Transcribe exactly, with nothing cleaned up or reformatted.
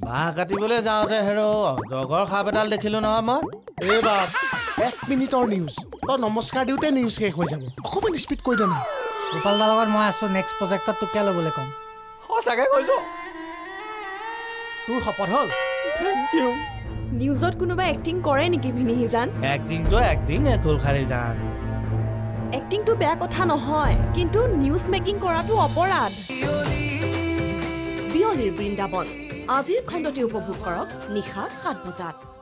বাঁহ কাটিবলৈ যাওঁতে হেৰো জগৰ সাপ এডাল দেখিলো নহয় মই এই বাপ এক মিনিটৰ নিউজ তই নমস্কাৰ দিওঁতে নিউজ শেষ হৈ যাব অকণমান স্পীড কৰি দে না গোপাল দাৰ লগত মই আছো নেক্সট প্ৰজেক্টত তোক কিয় ল'বলৈ ক'ম সঁচাকৈ কৈছো তোৰ শপত হ'ল থেংক ইউ নিউজত কোনোবা এক্টিং কৰে নেকি ভিনিহিজান এক্টিংটো এক্টিং এখুল খালি যান এক্টিংটো বেয়া কথা নহয় কিন্তু নিউজ মেকিং কৰাটো অপৰাধ বিয়লিৰ বৃন্দাবন আজিৰ খণ্ডটি উপভোগ কৰক নিশা সাত বজাত